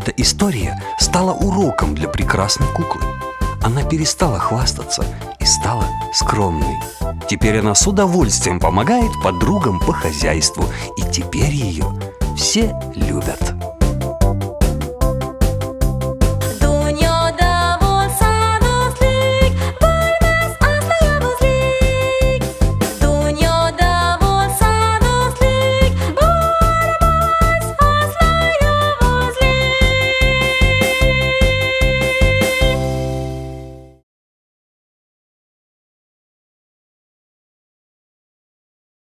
Эта история стала уроком для прекрасной куклы. Она перестала хвастаться и стала скромной. Теперь она с удовольствием помогает подругам по хозяйству, и теперь ее все любят.